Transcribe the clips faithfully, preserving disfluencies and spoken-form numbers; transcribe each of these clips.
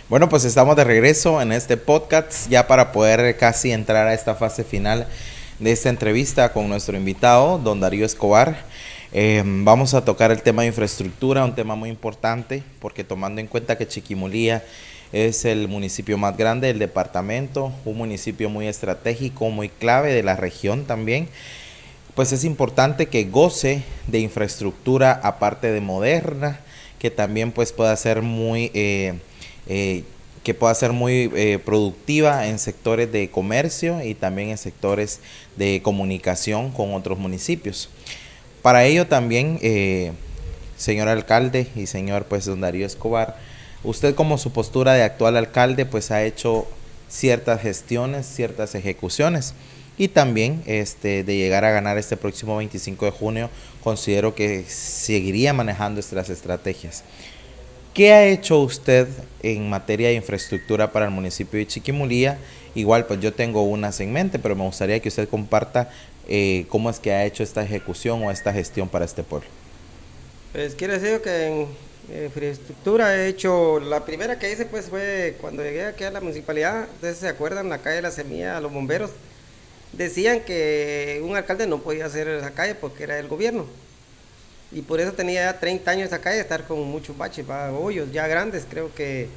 Bueno, pues estamos de regreso en este podcast ya para poder casi entrar a esta fase final de esta entrevista con nuestro invitado, don Darío Escobar. Eh, vamos a tocar el tema de infraestructura, un tema muy importante porque tomando en cuenta que Chiquimulía es el municipio más grande del departamento, un municipio muy estratégico, muy clave de la región también, pues es importante que goce de infraestructura aparte de moderna, que también pues pueda ser muy... Eh, eh, que pueda ser muy eh, productiva en sectores de comercio y también en sectores de comunicación con otros municipios. Para ello también, eh, señor alcalde y señor pues don Darío Escobar, usted como su postura de actual alcalde pues ha hecho ciertas gestiones, ciertas ejecuciones y también este, de llegar a ganar este próximo veinticinco de junio considero que seguiría manejando estas estrategias. ¿Qué ha hecho usted en materia de infraestructura para el municipio de Chiquimulía? Igual, pues yo tengo unas en mente, pero me gustaría que usted comparta eh, cómo es que ha hecho esta ejecución o esta gestión para este pueblo. Pues quiero decir que en eh, infraestructura he hecho, la primera que hice pues fue cuando llegué aquí a la municipalidad. Ustedes se acuerdan, la calle de la Semilla, a los bomberos, decían que un alcalde no podía hacer esa calle porque era del gobierno. Y por eso tenía ya treinta años esa calle, estar con muchos baches, va, hoyos ya grandes. Creo que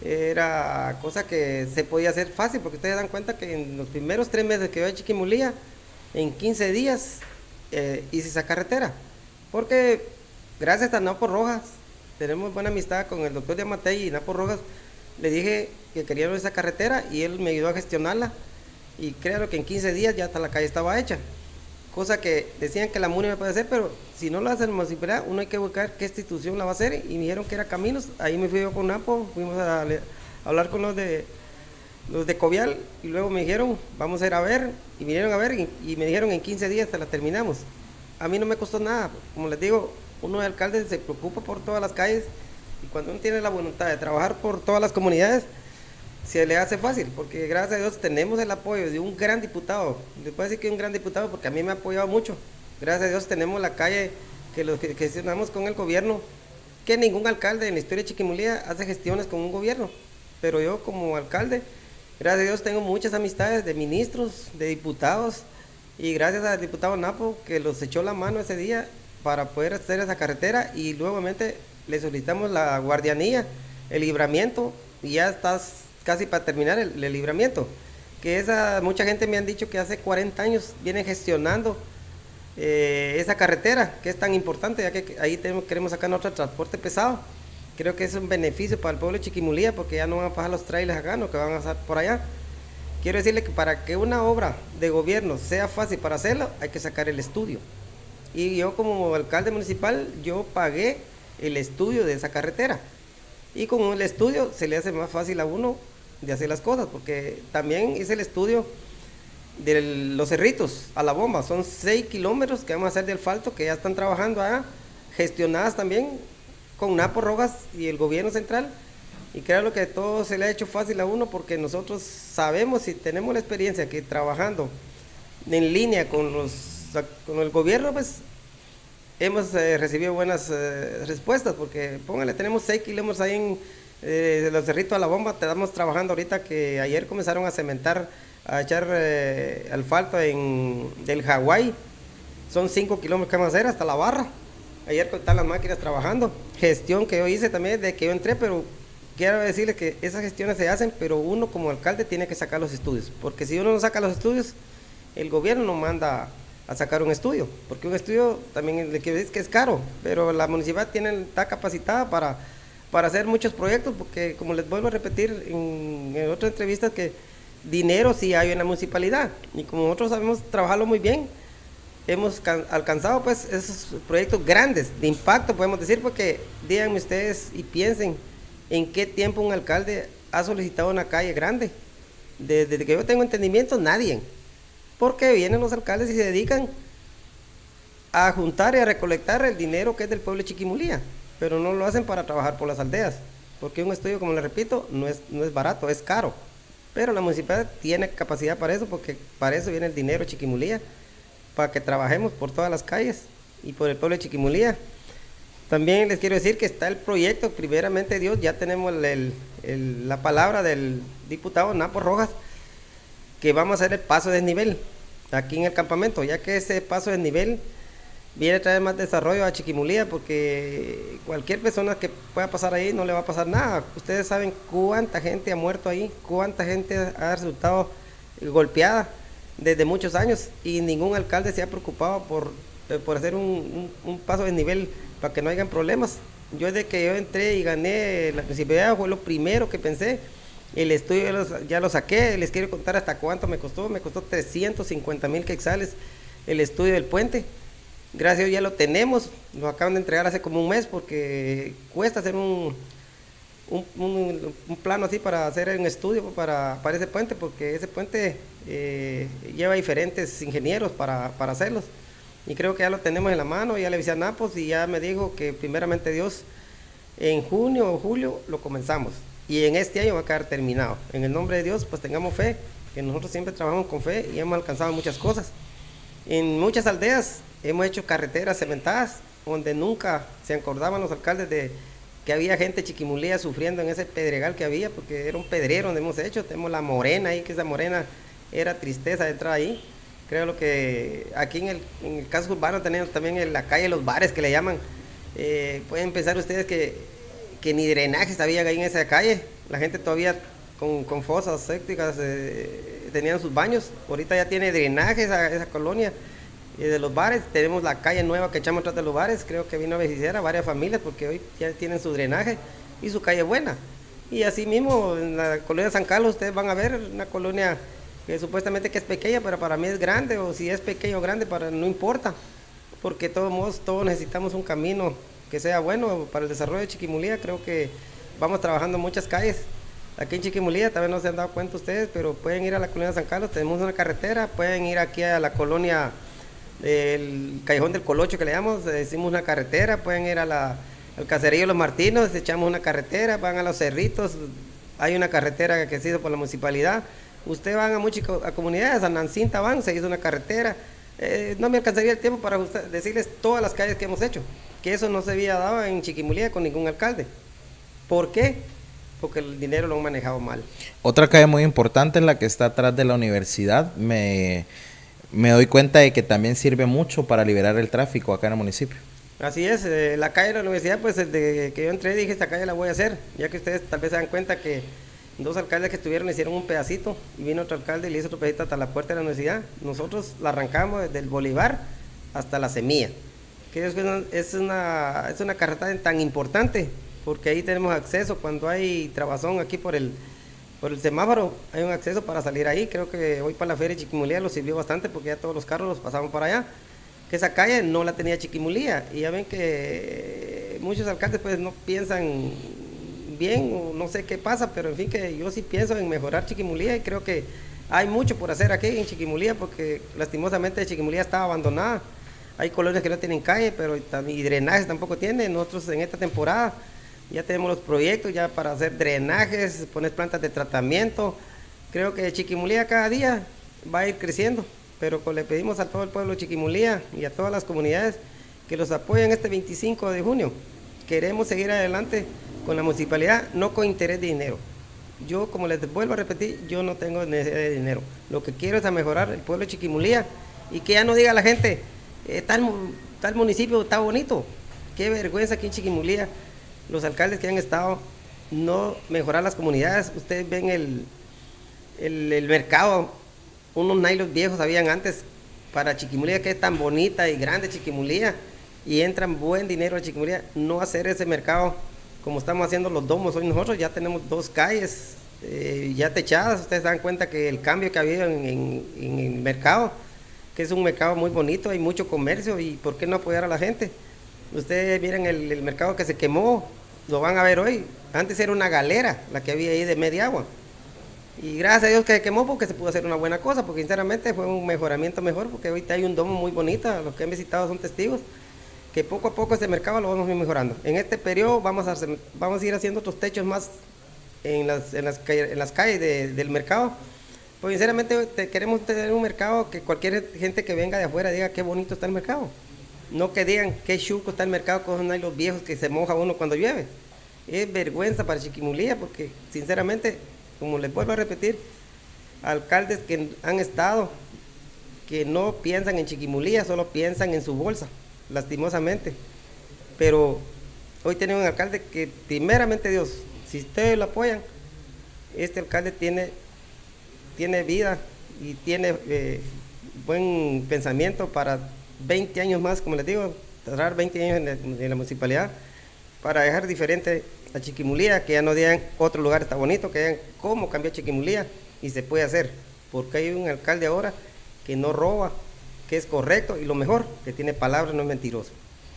era cosa que se podía hacer fácil, porque ustedes se dan cuenta que en los primeros tres meses que yo a Chiquimulía, en quince días eh, hice esa carretera. Porque gracias a Napo Rojas, tenemos buena amistad con el doctor Diamatei y Napo Rojas, le dije que queríamos esa carretera y él me ayudó a gestionarla. Y créanlo que en quince días ya hasta la calle estaba hecha. Cosa que decían que la MUNI me puede hacer, pero si no lo hace la municipalidad, uno hay que buscar qué institución la va a hacer. Y me dijeron que era Caminos. Ahí me fui yo con Napo, fuimos a, a hablar con los de los de Covial y luego me dijeron, vamos a ir a ver. Y vinieron a ver y, y me dijeron en quince días te la terminamos. A mí no me costó nada. Como les digo, uno de alcalde se preocupa por todas las calles y cuando uno tiene la voluntad de trabajar por todas las comunidades, se le hace fácil, porque gracias a Dios tenemos el apoyo de un gran diputado. Les puedo decir que un gran diputado porque a mí me ha apoyado mucho. Gracias a Dios tenemos la calle que lo que gestionamos con el gobierno, que ningún alcalde en la historia de Chiquimulía hace gestiones con un gobierno. Pero yo como alcalde, gracias a Dios tengo muchas amistades de ministros, de diputados, y gracias al diputado Napo que los echó la mano ese día para poder hacer esa carretera y nuevamente le solicitamos la guardianía, el libramiento, y ya estás casi para terminar el, el libramiento, que esa, mucha gente me han dicho que hace cuarenta años vienen gestionando eh, esa carretera, que es tan importante, ya que ahí tenemos, queremos sacar nuestro transporte pesado. Creo que es un beneficio para el pueblo de Chiquimulía, porque ya no van a pasar los trailers acá, no que van a estar por allá. Quiero decirle que para que una obra de gobierno sea fácil para hacerlo, hay que sacar el estudio. Y yo como alcalde municipal, yo pagué el estudio de esa carretera. Y con el estudio se le hace más fácil a uno de hacer las cosas, porque también hice el estudio de los cerritos a la bomba, son seis kilómetros que vamos a hacer de asfalto, que ya están trabajando allá, gestionadas también con Napo Rojas y el gobierno central, y creo que todo se le ha hecho fácil a uno, porque nosotros sabemos y tenemos la experiencia que trabajando en línea con, los, con el gobierno, pues hemos eh, recibido buenas eh, respuestas, porque póngale, tenemos seis kilómetros ahí en eh, de los cerritos a la bomba. Estamos trabajando ahorita, que ayer comenzaron a cementar, a echar eh, asfalto en del Hawái. Son cinco kilómetros que vamos a hacer hasta la barra. Ayer están las máquinas trabajando. Gestión que yo hice también de que yo entré, pero quiero decirles que esas gestiones se hacen, pero uno como alcalde tiene que sacar los estudios, porque si uno no saca los estudios, el gobierno no manda a sacar un estudio, porque un estudio también le quiero decir que es caro, pero la municipalidad tiene, está capacitada para, para hacer muchos proyectos, porque como les vuelvo a repetir en, en otras entrevistas, que dinero sí hay en la municipalidad, y como nosotros sabemos trabajarlo muy bien, hemos alcanzado pues esos proyectos grandes, de impacto podemos decir, porque díganme ustedes y piensen en qué tiempo un alcalde ha solicitado una calle grande. Desde, desde que yo tengo entendimiento, nadie. Porque vienen los alcaldes y se dedican a juntar y a recolectar el dinero que es del pueblo de Chiquimulía, pero no lo hacen para trabajar por las aldeas, porque un estudio, como les repito, no es, no es barato, es caro, pero la municipalidad tiene capacidad para eso, porque para eso viene el dinero de Chiquimulía, para que trabajemos por todas las calles y por el pueblo de Chiquimulía. También les quiero decir que está el proyecto, primeramente Dios, ya tenemos el, el, el, la palabra del diputado Napo Rojas, que vamos a hacer el paso de desnivel aquí en el campamento, ya que ese paso de desnivel viene a traer más desarrollo a Chiquimulía, porque cualquier persona que pueda pasar ahí no le va a pasar nada. Ustedes saben cuánta gente ha muerto ahí, cuánta gente ha resultado golpeada desde muchos años, y ningún alcalde se ha preocupado por, por hacer un, un, un paso de desnivel para que no hayan problemas. Yo desde que yo entré y gané la municipalidad fue lo primero que pensé. El estudio ya lo, ya lo saqué, les quiero contar hasta cuánto me costó. Me costó trescientos cincuenta mil quetzales el estudio del puente. Gracias a Dios ya lo tenemos, lo acaban de entregar hace como un mes, porque cuesta hacer un, un, un, un plano así para hacer un estudio para, para ese puente, porque ese puente eh, lleva diferentes ingenieros para, para hacerlos. Y creo que ya lo tenemos en la mano, ya le avisé a Napos y ya me dijo que primeramente Dios, en junio o julio lo comenzamos. Y en este año va a quedar terminado. En el nombre de Dios, pues tengamos fe, que nosotros siempre trabajamos con fe y hemos alcanzado muchas cosas. En muchas aldeas hemos hecho carreteras cementadas, donde nunca se acordaban los alcaldes de que había gente de Chiquimulía sufriendo en ese pedregal que había, porque era un pedrero donde hemos hecho. Tenemos la morena ahí, que esa morena era tristeza de entrar ahí. Creo lo que aquí en el, en el caso urbano tenemos también en la calle Los Bares, que le llaman. Eh, pueden pensar ustedes que, que ni drenajes había ahí en esa calle. La gente todavía con, con fosas sépticas eh, tenían sus baños. Ahorita ya tiene drenajes esa, esa colonia eh, de Los Bares. Tenemos la calle nueva que echamos atrás de Los Bares. Creo que vino a beneficiar a varias familias, porque hoy ya tienen su drenaje y su calle buena. Y así mismo en la colonia San Carlos ustedes van a ver una colonia que supuestamente que es pequeña, pero para mí es grande, o si es pequeño o grande, para, no importa, porque de todos modos todos necesitamos un camino que sea bueno para el desarrollo de Chiquimulía. Creo que vamos trabajando en muchas calles aquí en Chiquimulía, tal vez no se han dado cuenta ustedes, pero pueden ir a la colonia San Carlos, tenemos una carretera, pueden ir aquí a la colonia del Callejón del Colocho, que le llamamos, decimos una carretera, pueden ir a la, al caserío Los Martinos, echamos una carretera, van a los Cerritos, hay una carretera que se hizo por la municipalidad. Ustedes van a muchas a comunidades, a Nancinta van, se hizo una carretera. Eh, no me alcanzaría el tiempo para decirles todas las calles que hemos hecho, que eso no se había dado en Chiquimulía con ningún alcalde. ¿Por qué? Porque el dinero lo han manejado mal. Otra calle muy importante es la que está atrás de la universidad. Me, me doy cuenta de que también sirve mucho para liberar el tráfico acá en el municipio. Así es, eh, la calle de la universidad, pues desde que yo entré dije, esta calle la voy a hacer, ya que ustedes tal vez se dan cuenta que dos alcaldes que estuvieron hicieron un pedacito, y vino otro alcalde y le hizo otro pedacito hasta la puerta de la universidad. Nosotros la arrancamos desde el Bolívar hasta la Semilla, que es una, es una, es una carretera tan importante, porque ahí tenemos acceso cuando hay trabazón aquí por el, por el semáforo, hay un acceso para salir ahí. Creo que hoy para la feria de Chiquimulía lo sirvió bastante, porque ya todos los carros los pasaban por allá, que esa calle no la tenía Chiquimulía, y ya ven que muchos alcaldes pues no piensan bien, o no sé qué pasa, pero en fin, que yo sí pienso en mejorar Chiquimulía, y creo que hay mucho por hacer aquí en Chiquimulía, porque lastimosamente Chiquimulía está abandonada. Hay colonias que no tienen calle, pero y drenajes tampoco tienen. Nosotros en esta temporada ya tenemos los proyectos ya para hacer drenajes, poner plantas de tratamiento. Creo que Chiquimulía cada día va a ir creciendo, pero le pedimos a todo el pueblo de Chiquimulía y a todas las comunidades que los apoyen este veinticinco de junio. Queremos seguir adelante con la municipalidad, no con interés de dinero. Yo, como les vuelvo a repetir, yo no tengo necesidad de dinero. Lo que quiero es a mejorar el pueblo de Chiquimulía, y que ya no diga la gente, eh, tal, tal municipio está bonito. Qué vergüenza aquí en Chiquimulía, los alcaldes que han estado, no mejorar las comunidades. Ustedes ven el, el, el mercado, unos nailos viejos habían antes para Chiquimulía, que es tan bonita y grande Chiquimulía, y entran buen dinero a Chiquimulía. No hacer ese mercado como estamos haciendo los domos hoy. Nosotros ya tenemos dos calles eh, ya techadas. Ustedes se dan cuenta que el cambio que ha habido en, en, en el mercado, que es un mercado muy bonito, hay mucho comercio, y ¿por qué no apoyar a la gente? Ustedes miren el, el mercado que se quemó, lo van a ver hoy. Antes era una galera la que había ahí de media agua, y gracias a Dios que se quemó, porque se pudo hacer una buena cosa, porque sinceramente fue un mejoramiento mejor, porque ahorita hay un domo muy bonito. Los que han visitado son testigos que poco a poco este mercado lo vamos a ir mejorando. En este periodo vamos a, hacer, vamos a ir haciendo otros techos más en las, en las, en las calles de, del mercado. Pues sinceramente te, queremos tener un mercado que cualquier gente que venga de afuera diga qué bonito está el mercado. No que digan qué chuco está el mercado con los viejos que se moja uno cuando llueve. Es vergüenza para Chiquimulía porque sinceramente, como les vuelvo a repetir, alcaldes que han estado, que no piensan en Chiquimulía, solo piensan en su bolsa, lastimosamente. Pero hoy tenemos un alcalde que primeramente Dios, si ustedes lo apoyan, este alcalde tiene, tiene vida y tiene eh, buen pensamiento para veinte años más, como les digo, tardar veinte años en la, en la municipalidad, para dejar diferente a Chiquimulía, que ya no digan otro lugar está bonito, que digan cómo cambió Chiquimulía y se puede hacer, porque hay un alcalde ahora que no roba, que es correcto y lo mejor, que tiene palabras, no es mentiroso.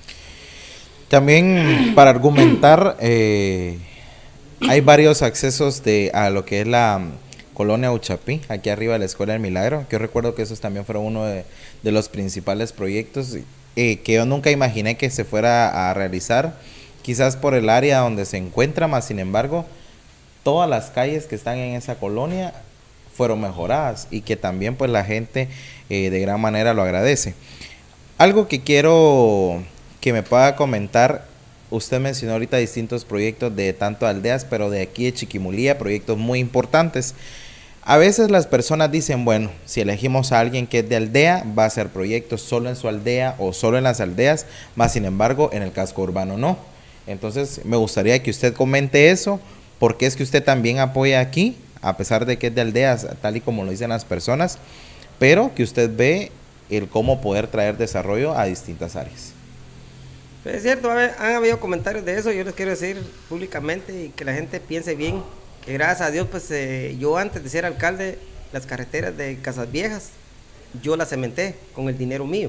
También para argumentar, eh, hay varios accesos de a lo que es la um, colonia Uchapí, aquí arriba de la Escuela del Milagro, que yo recuerdo que esos también fueron uno de, de los principales proyectos eh, que yo nunca imaginé que se fuera a realizar, quizás por el área donde se encuentra, más sin embargo, todas las calles que están en esa colonia fueron mejoradas y que también pues la gente eh, de gran manera lo agradece. Algo que quiero que me pueda comentar, usted mencionó ahorita distintos proyectos de tanto aldeas, pero de aquí de Chiquimulía, proyectos muy importantes. A veces las personas dicen, bueno, si elegimos a alguien que es de aldea, va a hacer proyectos solo en su aldea o solo en las aldeas, más sin embargo en el casco urbano no. Entonces me gustaría que usted comente eso, porque es que usted también apoya aquí, a pesar de que es de aldeas, tal y como lo dicen las personas, pero que usted ve el cómo poder traer desarrollo a distintas áreas. Pues es cierto, han habido comentarios de eso, yo les quiero decir públicamente y que la gente piense bien, que gracias a Dios, pues eh, yo antes de ser alcalde, las carreteras de Casas Viejas, yo las cementé con el dinero mío,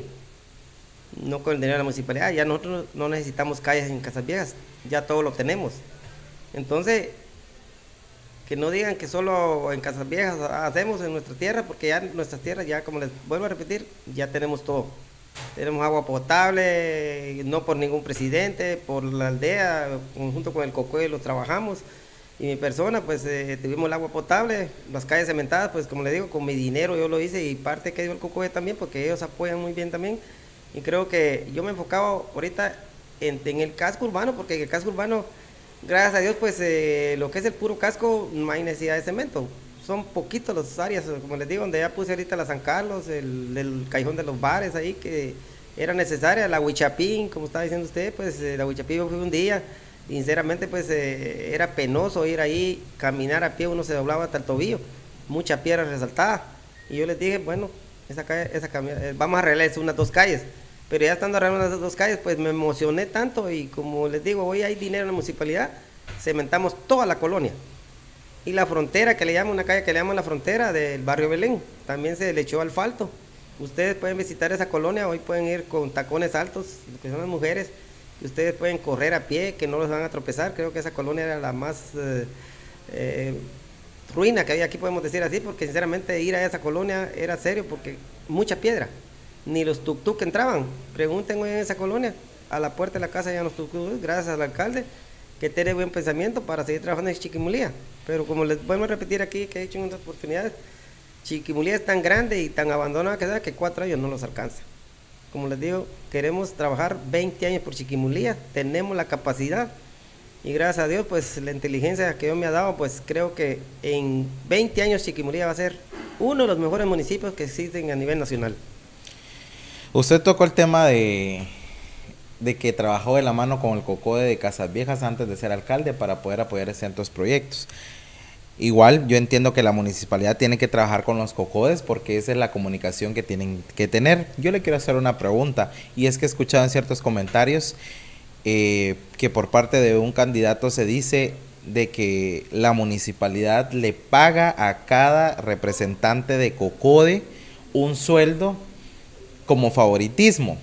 no con el dinero de la municipalidad. Ya nosotros no necesitamos calles en Casas Viejas, ya todo lo tenemos. Entonces, que no digan que solo en Casas Viejas hacemos en nuestra tierra, porque ya en nuestras tierras, ya como les vuelvo a repetir, ya tenemos todo. Tenemos agua potable, no por ningún presidente, por la aldea, junto con el Cocoy lo trabajamos. Y mi persona, pues eh, tuvimos el agua potable, las calles cementadas, pues como le digo, con mi dinero yo lo hice y parte que dio el Cocoy también, porque ellos apoyan muy bien también. Y creo que yo me enfocaba ahorita en, en el casco urbano, porque en el casco urbano, gracias a Dios, pues eh, lo que es el puro casco, no hay necesidad de cemento. Son poquitos las áreas, como les digo, donde ya puse ahorita la San Carlos, el, el Callejón de los Bares ahí, que era necesaria, la Huichapín, como estaba diciendo usted, pues eh, la Huichapín yo fui un día, sinceramente pues eh, era penoso ir ahí, caminar a pie, uno se doblaba hasta el tobillo, mucha piedra resaltada, y yo les dije, bueno, esa calle, esa calle, eh, vamos a arreglar unas dos calles, pero ya estando arreglando las dos calles, pues me emocioné tanto, y como les digo, hoy hay dinero en la municipalidad, cementamos toda la colonia. Y la frontera, que le llaman, una calle que le llaman la frontera del barrio Belén, también se le echó asfalto. Ustedes pueden visitar esa colonia, hoy pueden ir con tacones altos, lo que son las mujeres, y ustedes pueden correr a pie, que no los van a tropezar. Creo que esa colonia era la más eh, eh, ruina que había aquí, podemos decir así, porque sinceramente ir a esa colonia era serio, porque mucha piedra, ni los tuk-tuk entraban. Pregunten hoy en esa colonia, a la puerta de la casa ya los tuk-tuk, gracias al alcalde, que tiene buen pensamiento para seguir trabajando en Chiquimulía. Pero como les vuelvo a repetir aquí, que he hecho en otras oportunidades, Chiquimulía es tan grande y tan abandonada que, que cuatro años no los alcanza. Como les digo, queremos trabajar veinte años por Chiquimulía, tenemos la capacidad y gracias a Dios, pues la inteligencia que Dios me ha dado, pues creo que en veinte años Chiquimulía va a ser uno de los mejores municipios que existen a nivel nacional. Usted tocó el tema de... de que trabajó de la mano con el Cocoy de Casas Viejas antes de ser alcalde para poder apoyar ciertos proyectos. Igual yo entiendo que la municipalidad tiene que trabajar con los Cocodes porque esa es la comunicación que tienen que tener. Yo le quiero hacer una pregunta y es que he escuchado en ciertos comentarios eh, que por parte de un candidato se dice de que la municipalidad le paga a cada representante de Cocode un sueldo como favoritismo.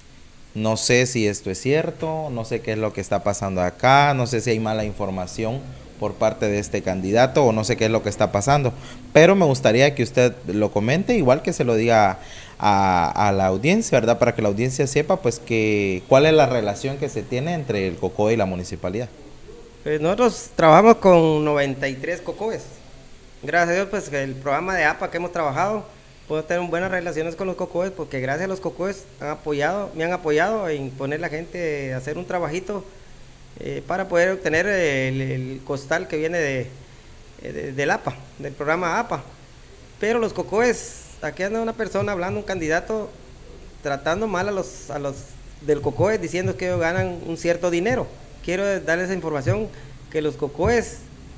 No sé si esto es cierto, no sé qué es lo que está pasando acá, no sé si hay mala información por parte de este candidato o no sé qué es lo que está pasando, pero me gustaría que usted lo comente, igual que se lo diga a, a la audiencia, ¿verdad? Para que la audiencia sepa pues que cuál es la relación que se tiene entre el Cocoy y la municipalidad. Pues nosotros trabajamos con noventa y tres Cocoes. Gracias a Dios, pues el programa de A P A que hemos trabajado, puedo tener buenas relaciones con los cocoes porque gracias a los cocoes han apoyado, me han apoyado en poner la gente a hacer un trabajito eh, para poder obtener el, el costal que viene de, de, del A P A, del programa A P A. Pero los cocoes, aquí anda una persona hablando, un candidato, tratando mal a los, a los del cocoes, diciendo que ellos ganan un cierto dinero. Quiero darles esa información que los cocoes,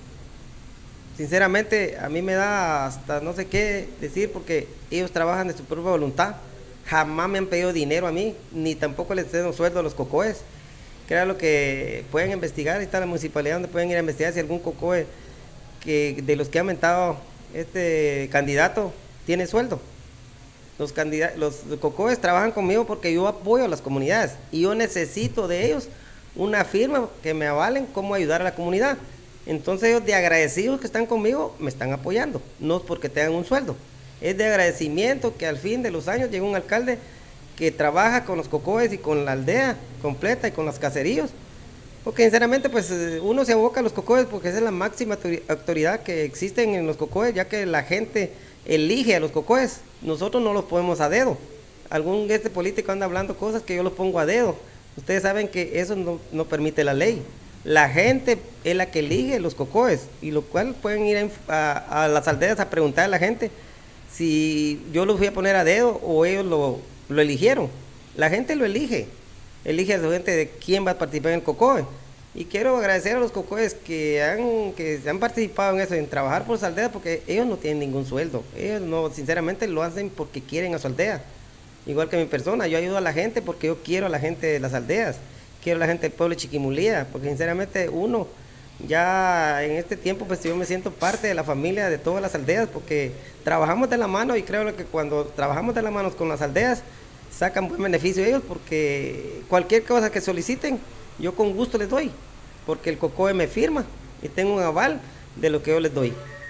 sinceramente, a mí me da hasta no sé qué decir porque ellos trabajan de su propia voluntad. Jamás me han pedido dinero a mí, ni tampoco les den sueldo a los cocoes. Que era lo que pueden investigar. Ahí está la municipalidad donde pueden ir a investigar si algún cocoe que, de los que ha aumentado este candidato tiene sueldo. Los, los cocoes trabajan conmigo porque yo apoyo a las comunidades y yo necesito de ellos una firma que me avalen cómo ayudar a la comunidad. Entonces ellos de agradecidos que están conmigo me están apoyando, no es porque tengan un sueldo, es de agradecimiento que al fin de los años llegó un alcalde que trabaja con los cocoes y con la aldea completa y con los caseríos, porque sinceramente pues uno se aboca a los cocoes porque esa es la máxima autoridad que existen en los cocoes, ya que la gente elige a los cocoes, nosotros no los ponemos a dedo. Algún este político anda hablando cosas que yo los pongo a dedo, ustedes saben que eso no, no permite la ley. La gente es la que elige los cocoes, y lo cual pueden ir a, a las aldeas a preguntar a la gente si yo los voy a poner a dedo o ellos lo, lo eligieron. La gente lo elige, elige a su gente de quién va a participar en el cocoe. Y quiero agradecer a los cocoes que han, que han participado en eso, en trabajar por su aldea, porque ellos no tienen ningún sueldo. Ellos no, sinceramente lo hacen porque quieren a su aldea. Igual que mi persona, yo ayudo a la gente porque yo quiero a la gente de las aldeas. Quiero a la gente del pueblo de Chiquimulía, porque sinceramente uno, ya en este tiempo, pues yo me siento parte de la familia de todas las aldeas, porque trabajamos de la mano y creo que cuando trabajamos de la mano con las aldeas, sacan buen beneficio ellos, porque cualquier cosa que soliciten, yo con gusto les doy, porque el cocoe me firma y tengo un aval de lo que yo les doy.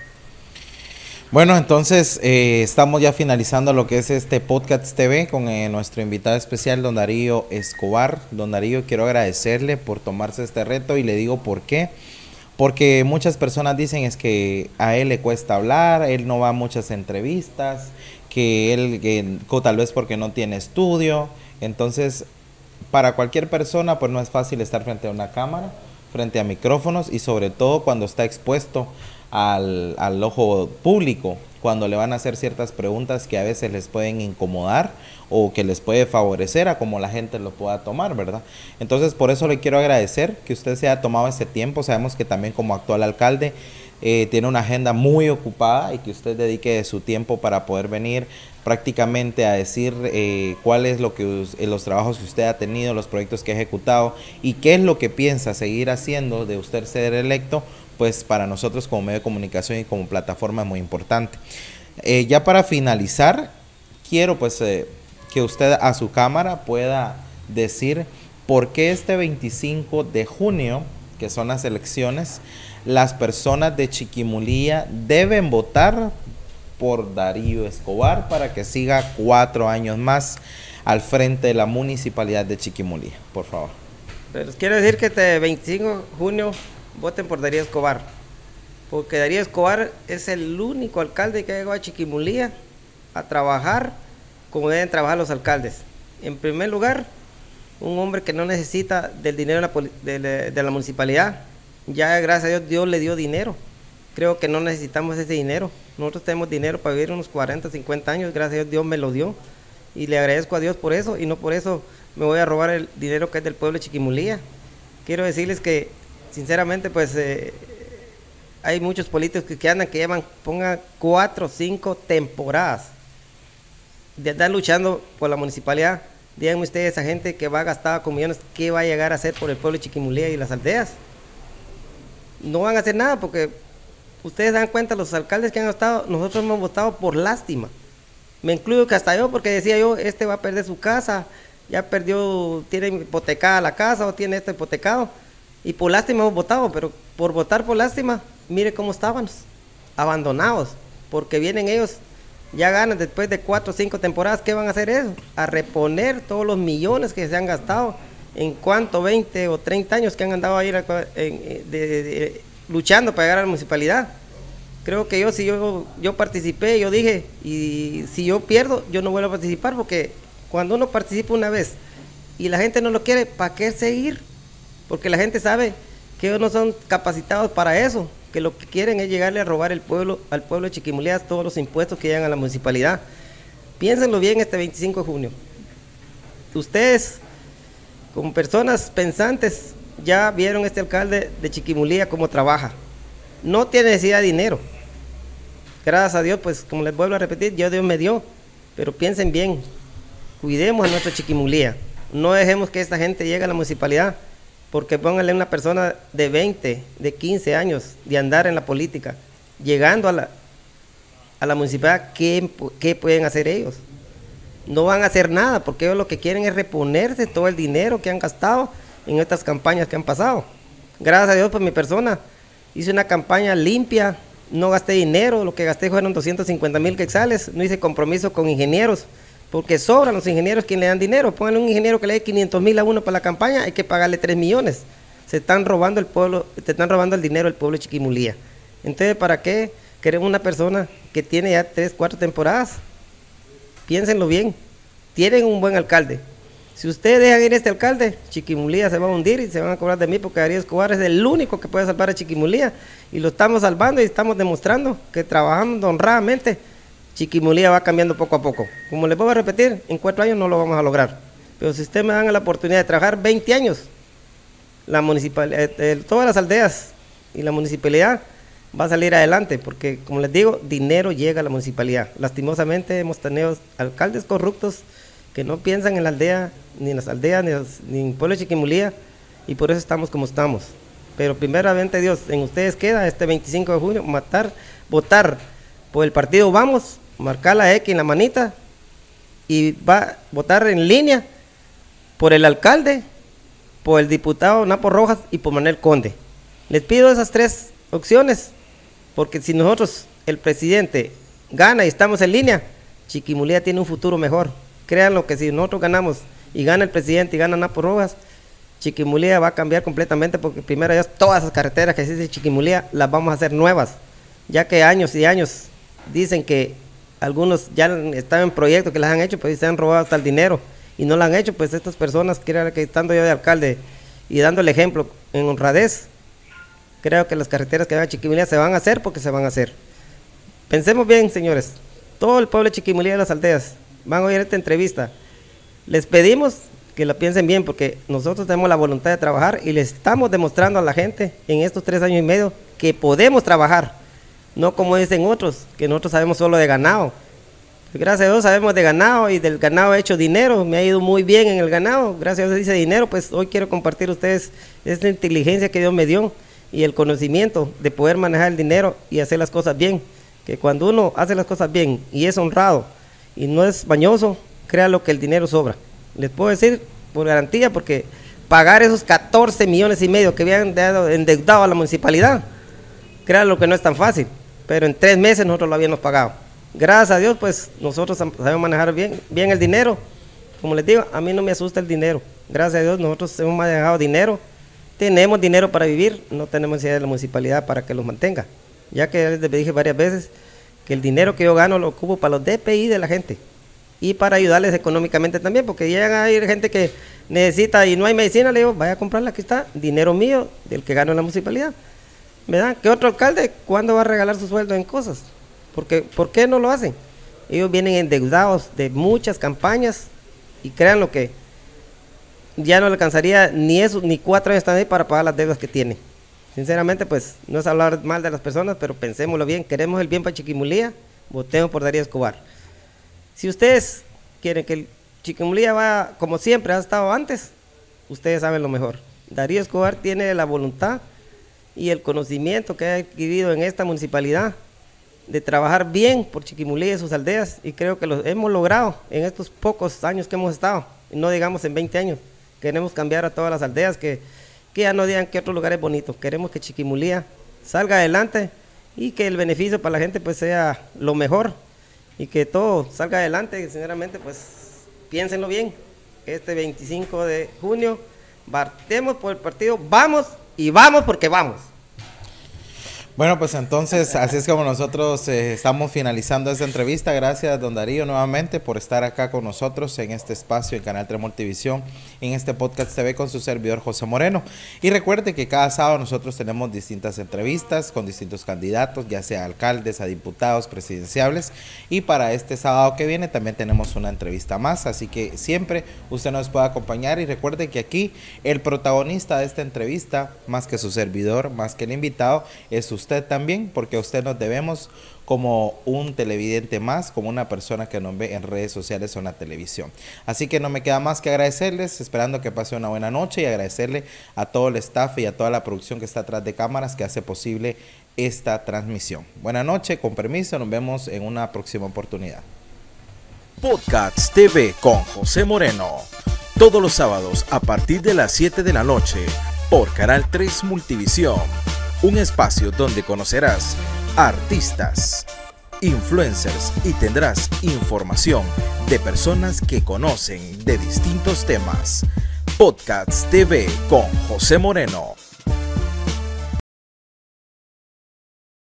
Bueno, entonces eh, estamos ya finalizando lo que es este Podcast T V con eh, nuestro invitado especial, don Darío Escobar. Don Darío, quiero agradecerle por tomarse este reto y le digo por qué. Porque muchas personas dicen es que a él le cuesta hablar, él no va a muchas entrevistas, que él que, tal vez porque no tiene estudio. Entonces, para cualquier persona pues no es fácil estar frente a una cámara, frente a micrófonos y sobre todo cuando está expuesto Al, al ojo público, cuando le van a hacer ciertas preguntas que a veces les pueden incomodar o que les puede favorecer a como la gente lo pueda tomar, ¿verdad? Entonces por eso le quiero agradecer que usted se haya tomado ese tiempo. Sabemos que también como actual alcalde eh, tiene una agenda muy ocupada y que usted dedique su tiempo para poder venir prácticamente a decir eh, cuál es lo que us, eh, los trabajos que usted ha tenido, los proyectos que ha ejecutado y qué es lo que piensa seguir haciendo de usted ser electo. Pues para nosotros como medio de comunicación y como plataforma es muy importante. Eh, ya para finalizar, quiero pues eh, que usted a su cámara pueda decir por qué este veinticinco de junio, que son las elecciones, las personas de Chiquimulía deben votar por Darío Escobar para que siga cuatro años más al frente de la municipalidad de Chiquimulía. Por favor. Pero les quiero decir que este veinticinco de junio voten por Darío Escobar, porque Darío Escobar es el único alcalde que ha llegado a Chiquimulía a trabajar como deben trabajar los alcaldes. En primer lugar, un hombre que no necesita del dinero de la, de la, de la municipalidad, ya gracias a Dios, Dios le dio dinero. Creo que no necesitamos ese dinero, nosotros tenemos dinero para vivir unos cuarenta, cincuenta años, gracias a Dios, Dios me lo dio y le agradezco a Dios por eso y no por eso me voy a robar el dinero que es del pueblo de Chiquimulía. Quiero decirles que sinceramente, pues eh, hay muchos políticos que, que andan, que llevan, pongan cuatro o cinco temporadas de andar luchando por la municipalidad. Díganme ustedes, esa gente que va gastada con millones, ¿qué va a llegar a hacer por el pueblo de Chiquimulía y las aldeas? No van a hacer nada porque ustedes dan cuenta, los alcaldes que han estado, nosotros hemos votado por lástima. Me incluyo que hasta yo, porque decía yo, este va a perder su casa, ya perdió, tiene hipotecada la casa o tiene esto hipotecado. Y por lástima hemos votado, pero por votar por lástima, mire cómo estábamos, abandonados, porque vienen ellos, ya ganan después de cuatro o cinco temporadas, ¿qué van a hacer eso? A reponer todos los millones que se han gastado en cuanto veinte o treinta años que han andado ahí en, de, de, de, luchando para llegar a la municipalidad. Creo que yo, si yo, yo participé, yo dije, y si yo pierdo, yo no vuelvo a participar, porque cuando uno participa una vez y la gente no lo quiere, ¿para qué seguir? Porque la gente sabe que ellos no son capacitados para eso, que lo que quieren es llegarle a robar el pueblo, al pueblo de Chiquimulía todos los impuestos que llegan a la municipalidad. Piénsenlo bien este veinticinco de junio. Ustedes, como personas pensantes, ya vieron este alcalde de Chiquimulía cómo trabaja. No tiene necesidad de dinero. Gracias a Dios, pues como les vuelvo a repetir, yo Dios me dio, pero piensen bien, cuidemos a nuestra Chiquimulía, no dejemos que esta gente llegue a la municipalidad, porque pónganle una persona de veinte, de quince años, de andar en la política, llegando a la, a la municipalidad, ¿qué, ¿qué pueden hacer ellos? No van a hacer nada, porque ellos lo que quieren es reponerse todo el dinero que han gastado en estas campañas que han pasado. Gracias a Dios, pues mi persona hice una campaña limpia, no gasté dinero, lo que gasté fueron doscientos cincuenta mil quetzales, no hice compromiso con ingenieros, porque sobran los ingenieros quien le dan dinero. Pónganle un ingeniero que le dé quinientos mil a uno para la campaña, hay que pagarle tres millones. Se están robando el pueblo, se están robando el dinero del pueblo de Chiquimulía. Entonces, ¿para qué queremos una persona que tiene ya tres, cuatro temporadas? Piénsenlo bien, tienen un buen alcalde. Si ustedes dejan ir a este alcalde, Chiquimulía se va a hundir y se van a cobrar de mí, porque Darío Escobar es el único que puede salvar a Chiquimulía, y lo estamos salvando y estamos demostrando que trabajamos honradamente. Chiquimulía va cambiando poco a poco. Como les voy a repetir, en cuatro años no lo vamos a lograr, pero si ustedes me dan la oportunidad de trabajar veinte años, la municipalidad, eh, eh, todas las aldeas y la municipalidad va a salir adelante, porque como les digo, dinero llega a la municipalidad. Lastimosamente hemos tenido alcaldes corruptos que no piensan en la aldea, ni en las aldeas, ni, los, ni en el pueblo de Chiquimulía, y por eso estamos como estamos. Pero primeramente Dios, en ustedes queda este veinticinco de junio, matar, votar por el partido Vamos, marcar la X en la manita, y va a votar en línea por el alcalde, por el diputado Napo Rojas y por Manuel Conde. Les pido esas tres opciones, porque si nosotros, el presidente, gana y estamos en línea, Chiquimulía tiene un futuro mejor. Créanlo que si nosotros ganamos y gana el presidente y gana Napo Rojas, Chiquimulía va a cambiar completamente, porque primero ya todas esas carreteras que existen en Chiquimulía las vamos a hacer nuevas, ya que años y años dicen que algunos ya están en proyectos que las han hecho, pues se han robado hasta el dinero y no lo han hecho. Pues estas personas, creo que estando yo de alcalde y dando el ejemplo en honradez, creo que las carreteras que van a Chiquimulía se van a hacer porque se van a hacer. Pensemos bien, señores, todo el pueblo de Chiquimulía de las aldeas van a oír esta entrevista. Les pedimos que la piensen bien, porque nosotros tenemos la voluntad de trabajar y le estamos demostrando a la gente en estos tres años y medio que podemos trabajar, no como dicen otros, que nosotros sabemos solo de ganado. Gracias a Dios sabemos de ganado, y del ganado he hecho dinero, me ha ido muy bien en el ganado, gracias a Dios dice dinero. Pues hoy quiero compartir a ustedes esta inteligencia que Dios me dio y el conocimiento de poder manejar el dinero y hacer las cosas bien, que cuando uno hace las cosas bien y es honrado y no es mañoso, créanlo que el dinero sobra. Les puedo decir por garantía, porque pagar esos catorce millones y medio que habían dado endeudado a la municipalidad, créanlo que no es tan fácil, pero en tres meses nosotros lo habíamos pagado. Gracias a Dios, pues nosotros sabemos manejar bien, bien el dinero. Como les digo, a mí no me asusta el dinero. Gracias a Dios nosotros hemos manejado dinero, tenemos dinero para vivir, no tenemos necesidad de la municipalidad para que los mantenga. Ya que les dije varias veces que el dinero que yo gano lo ocupo para los D P I de la gente y para ayudarles económicamente también, porque llegan a ir gente que necesita y no hay medicina, le digo, vaya a comprarla, aquí está, dinero mío del que gano en la municipalidad. ¿Verdad? ¿Qué otro alcalde cuándo va a regalar su sueldo en cosas? Porque, ¿por qué no lo hacen? Ellos vienen endeudados de muchas campañas y créanlo que ya no le alcanzaría ni eso, ni cuatro años también para pagar las deudas que tiene. Sinceramente, pues, no es hablar mal de las personas, pero pensémoslo bien, queremos el bien para Chiquimulía, votemos por Darío Escobar. Si ustedes quieren que el Chiquimulía vaya como siempre ha estado antes, ustedes saben lo mejor. Darío Escobar tiene la voluntad y el conocimiento que ha adquirido en esta municipalidad de trabajar bien por Chiquimulía y sus aldeas, y creo que lo hemos logrado en estos pocos años que hemos estado, y no digamos en veinte años. Queremos cambiar a todas las aldeas, que, que ya no digan que otro lugar es bonito. Queremos que Chiquimulía salga adelante y que el beneficio para la gente pues sea lo mejor y que todo salga adelante. Y sinceramente, pues piénsenlo bien, este veinticinco de junio partemos por el partido Vamos, y vamos porque vamos. Bueno, pues entonces, así es como nosotros eh, estamos finalizando esta entrevista. Gracias, don Darío, nuevamente por estar acá con nosotros en este espacio en Canal tres Multivisión, en este Podcast T V con su servidor José Moreno. Y recuerde que cada sábado nosotros tenemos distintas entrevistas con distintos candidatos, ya sea alcaldes, a diputados, presidenciables. Y para este sábado que viene también tenemos una entrevista más, así que siempre usted nos puede acompañar. Y recuerde que aquí el protagonista de esta entrevista, más que su servidor, más que el invitado, es usted. Usted también, porque a usted nos debemos como un televidente más, como una persona que nos ve en redes sociales o en la televisión. Así que no me queda más que agradecerles, esperando que pase una buena noche, y agradecerle a todo el staff y a toda la producción que está atrás de cámaras que hace posible esta transmisión. Buenas noches, con permiso, nos vemos en una próxima oportunidad. Podcast T V con José Moreno, todos los sábados a partir de las siete de la noche por Canal tres Multivisión. Un espacio donde conocerás artistas, influencers y tendrás información de personas que conocen de distintos temas. Podcast T V con José Moreno.